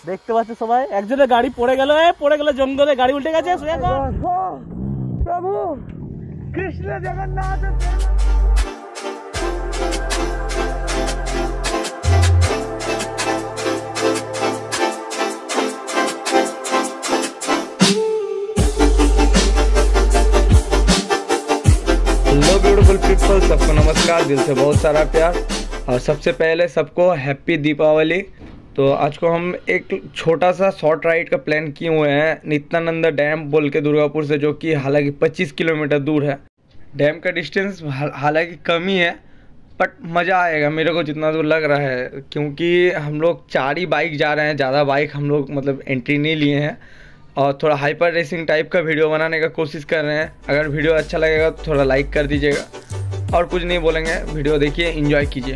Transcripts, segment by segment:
দেখতে পাচ্ছে সবাই, একজনের গাড়ি পড়ে গেল জঙ্গলে, গাড়ি উল্টে গেছে। প্রভু Krishna Jagannath. Hello beautiful people, सबको नमस्कार, दिल से बहुत सारा प्यार। और सबसे पहले सबको हैप्पी दीपावली। तो आज को हम एक छोटा सा शॉर्ट राइड का प्लान किए हुए हैं नित्यानंद डैम बोल के दुर्गापुर से, जो कि हालांकि 25 किलोमीटर दूर है। डैम का डिस्टेंस हालांकि कम ही है, बट मज़ा आएगा मेरे को जितना दूर लग रहा है, क्योंकि हम लोग 4 ही बाइक जा रहे हैं, ज़्यादा बाइक हम लोग मतलब एंट्री नहीं लिए हैं। और थोड़ा हाइपर रेसिंग टाइप का वीडियो बनाने का कोशिश कर रहे हैं। अगर वीडियो अच्छा लगेगा तो थोड़ा लाइक कर दीजिएगा, और कुछ नहीं बोलेंगे, वीडियो देखिए, एंजॉय कीजिए।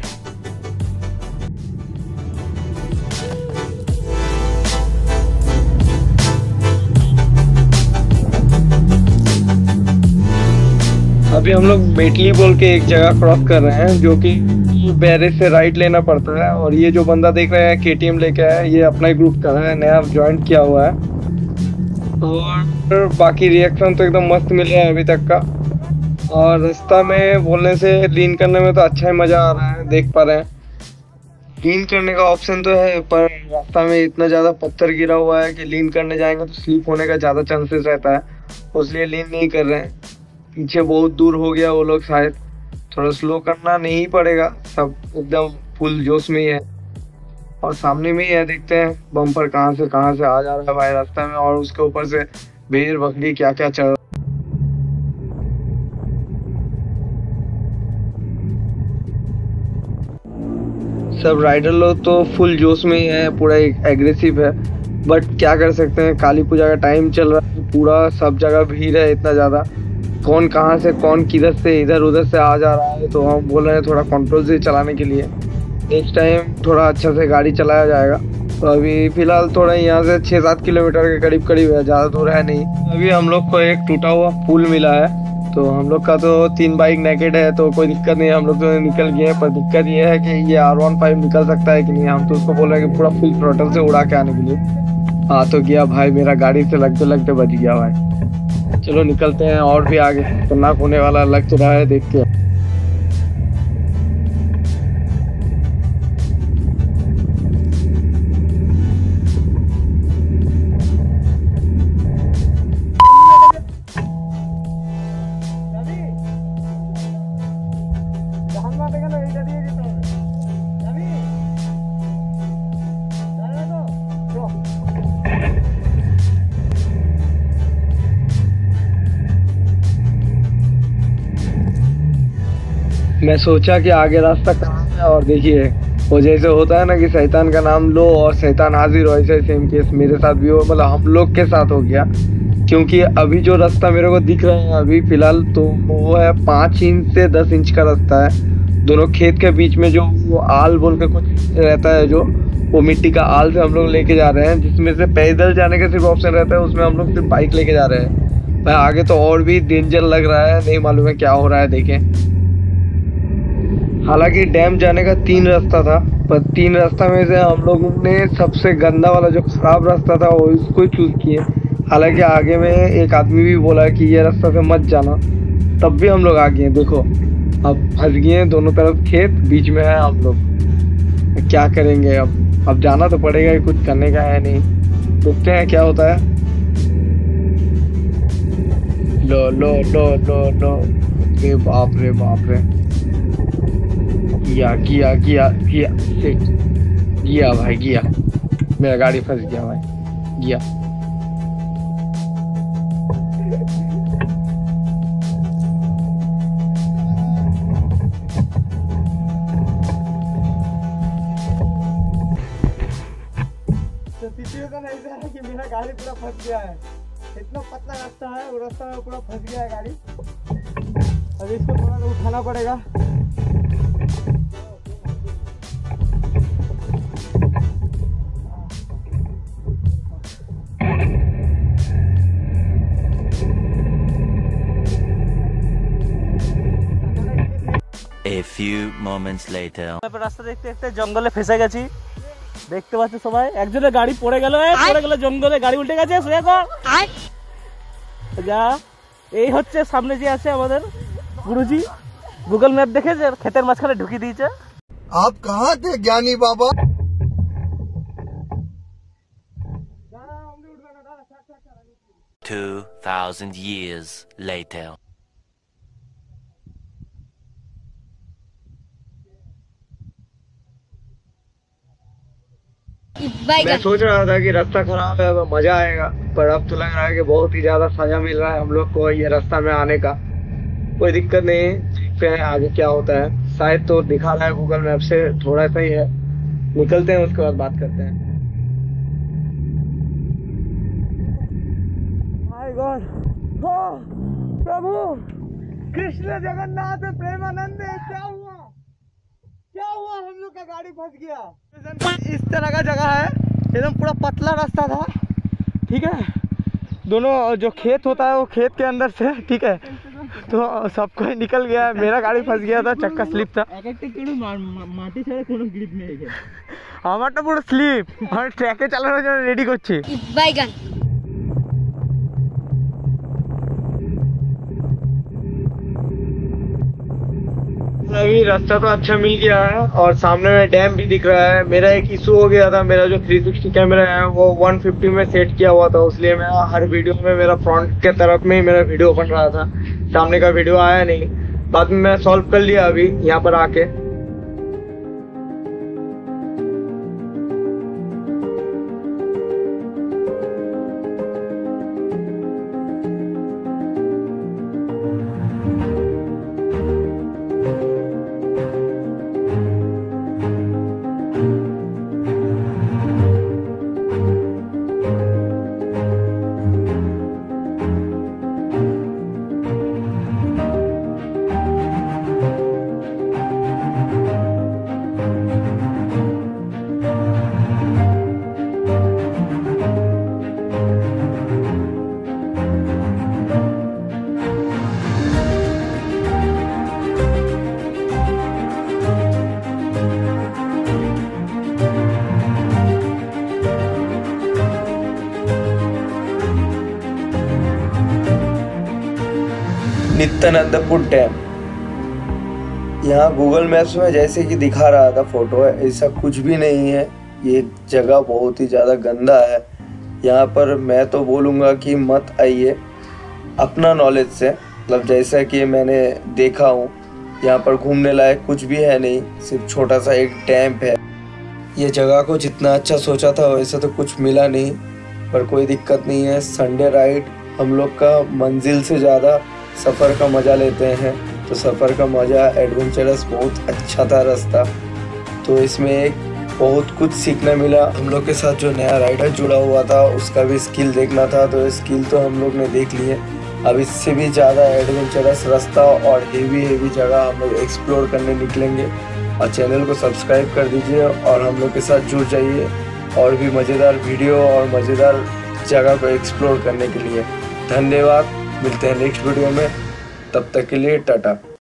अभी हम लोग बेटली बोल के एक जगह क्रॉस कर रहे हैं, जो कि बैरेज से राइट लेना पड़ता है। और ये जो बंदा देख रहे हैं KTM लेके आया है, ये अपना ही ग्रुप का है, नया ज्वाइन किया हुआ है। और बाकी रिएक्शन तो एकदम मस्त मिल रहा है अभी तक का। और रास्ता में बोलने से लीन करने में तो अच्छा ही मज़ा आ रहा है, देख पा रहे हैं। लीन करने का ऑप्शन तो है, पर रास्ता में इतना ज़्यादा पत्थर गिरा हुआ है कि लीन करने जाएंगे तो स्लिप होने का ज़्यादा चांसेस रहता है, इसलिए लीन नहीं कर रहे हैं। पीछे बहुत दूर हो गया वो लोग, शायद थोड़ा स्लो करना नहीं पड़ेगा, सब एकदम फुल जोश में ही है। और सामने में ही है, देखते हैं बम्पर कहाँ से आ जा रहा है भाई रास्ते में, और उसके ऊपर से भेड़ बकरी क्या क्या चल रहा है। सब राइडर लोग तो फुल जोश में ही है, पूरा एग्रेसिव है। बट क्या कर सकते हैं, काली पूजा का टाइम चल रहा है, पूरा सब जगह भीड़ है इतना ज़्यादा, कौन कहाँ से कौन किधर से इधर उधर से आ जा रहा है। तो हम बोल रहे हैं थोड़ा कंट्रोल से चलाने के लिए, नेक्स्ट टाइम थोड़ा अच्छा से गाड़ी चलाया जाएगा। तो अभी फ़िलहाल थोड़ा यहाँ से 6-7 किलोमीटर के करीब है, ज़्यादा दूर है नहीं। अभी हम लोग को एक टूटा हुआ पुल मिला है, तो हम लोग का तो 3 बाइक नेकेड है, तो कोई दिक्कत नहीं है, हम लोग तो निकल गए हैं। पर दिक्कत ये है कि ये R15 निकल सकता है कि नहीं। हम तो उसको बोल रहे हैं कि पूरा फुल थ्रोटल से उड़ा के आने के लिए। हाँ तो गया भाई, मेरा गाड़ी से लगते बच गया भाई। चलो निकलते हैं, और भी आगे खतरनाक होने वाला लग रहा है, देख के। मैं सोचा कि आगे रास्ता कहाँ है, और देखिए वो जैसे होता है ना कि शैतान का नाम लो और शैतान हाजिर हो, ऐसे सेम केस मेरे साथ भी हो, मतलब हम लोग के साथ हो गया। क्योंकि अभी जो रास्ता मेरे को दिख रहा है अभी फ़िलहाल, तो वो है 5 इंच से 10 इंच का रास्ता है। दोनों खेत के बीच में जो वो आल बोल के कुछ रहता है, जो वो मिट्टी का आल से हम लोग लेके जा रहे हैं, जिसमें से पैदल जाने का सिर्फ ऑप्शन रहता है, उसमें हम लोग सिर्फ बाइक लेके जा रहे हैं भाई। आगे तो और भी डेंजर लग रहा है, नहीं मालूम है क्या हो रहा है, देखें। हालांकि डैम जाने का 3 रास्ता था, पर 3 रास्ता में से हम लोगों ने सबसे गंदा वाला जो खराब रास्ता था वो इसको ही चूज़ किए। हालांकि आगे में एक आदमी भी बोला कि ये रास्ता से मत जाना, तब भी हम लोग आ गए। देखो अब फंस गए, दोनों तरफ खेत, बीच में है हम लोग, क्या करेंगे अब जाना तो पड़ेगा ही, कुछ करने का है नहीं। देखते हैं क्या होता है। लो लो लो लो लो, रे बाप रे, गिया भाई, गिया, मेरा गाड़ी फंस गया भाई, गिया। तो सिचुएशन ऐसा है कि मेरा गाड़ी पूरा फंस गया है, इतना पतला रास्ता है, वो रास्ता में पूरा फंस गया है गाड़ी। अभी इसको थोड़ा उठाना पड़ेगा। A few moments later. রাস্তা দেখতে দেখতে জঙ্গলে ফেসে গেছি, দেখতে পাচ্ছ সবাই, একজনের গাড়ি পড়ে গেল, জঙ্গলে গাড়ি উল্টে গেছে, শুয়ে কর যা। এই হচ্ছে সামনে যে আছে আমাদের গুরুজি, গুগল ম্যাপ দেখে যে ক্ষেতের মাঝখানে ঢুকিয়ে দিয়েছে। आप कहाँ थे ज्ञानी बाबा? 2000 years later. मैं सोच रहा था कि रास्ता खराब है तो मजा आएगा, पर अब तो लग रहा है कि बहुत ही ज्यादा सजा मिल रहा है हम लोग को ये रास्ता में आने का। कोई दिक्कत नहीं, देखते हैं आगे क्या होता है। शायद तो दिखा रहा है गूगल मैप से थोड़ा सा ही है, निकलते हैं उसके बाद बात करते हैं। माय गॉड, प्रभु कृष्ण जगन्नाथ प्रेमानंद, क्या हुआ क्या हुआ? हम लोग का गाड़ी फंस गया। इस तरह का जगह है, एकदम पूरा पतला रास्ता था, ठीक है। दोनों जो खेत होता है वो खेत के अंदर से, ठीक है, तो सबको निकल गया। मेरा गाड़ी फंस गया था, चक्का स्लिप था। মাটি ছাড়া কোনো গ্রিপ নেই এখানে। আমারটা পুরো স্লিপ, আমি ট্র্যাকে চালানোর জন্য রেডি করছি। বাইগান अभी रास्ता तो अच्छा मिल गया है और सामने में डैम भी दिख रहा है। मेरा एक इशू हो गया था, मेरा जो 360 कैमरा है वो 150 में सेट किया हुआ था, इसलिए मैं हर वीडियो में मेरा फ्रंट के तरफ में ही मेरा वीडियो बन रहा था, सामने का वीडियो आया नहीं। बाद में मैं सॉल्व कर लिया अभी यहाँ पर आके। नित्यानंदपुर डैम, यहाँ गूगल मैप्स में जैसे कि दिखा रहा था फोटो है, ऐसा कुछ भी नहीं है। ये जगह बहुत ही ज़्यादा गंदा है। यहाँ पर मैं तो बोलूँगा कि मत आइए, अपना नॉलेज से, मतलब जैसा कि मैंने देखा हूँ यहाँ पर घूमने लायक कुछ भी है नहीं, सिर्फ छोटा सा एक डैम है। ये जगह को जितना अच्छा सोचा था वैसा तो कुछ मिला नहीं, पर कोई दिक्कत नहीं है। संडे राइड हम लोग का मंजिल से ज़्यादा सफ़र का मज़ा लेते हैं, तो सफ़र का मज़ा एडवेंचरस बहुत अच्छा था रास्ता। तो इसमें एक बहुत कुछ सीखने मिला। हम लोग के साथ जो नया राइडर जुड़ा हुआ था उसका भी स्किल देखना था, तो स्किल तो हम लोग ने देख लिए। अब इससे भी ज़्यादा एडवेंचरस रास्ता और हेवी जगह हम लोग एक्सप्लोर करने निकलेंगे। और चैनल को सब्सक्राइब कर दीजिए और हम लोग के साथ जुड़ जाइए और भी मज़ेदार वीडियो और मज़ेदार जगह को एक्सप्लोर करने के लिए। धन्यवाद, मिलते हैं नेक्स्ट वीडियो में, तब तक के लिए टाटा।